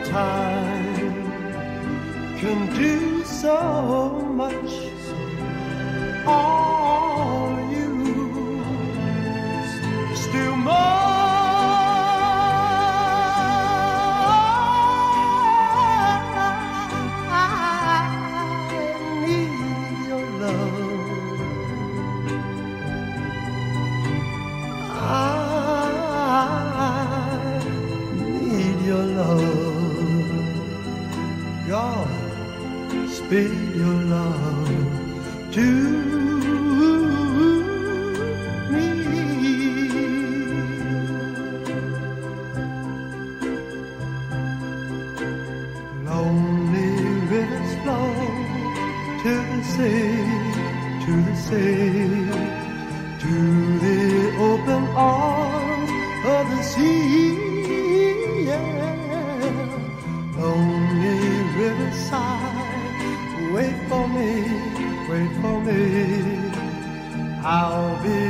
time can do so much. All you still more. Speed your love to me. Lonely rivers flow to the sea, to the sea, to the open arms of the sea. Yeah. Lonely riverside, wait for me, I'll be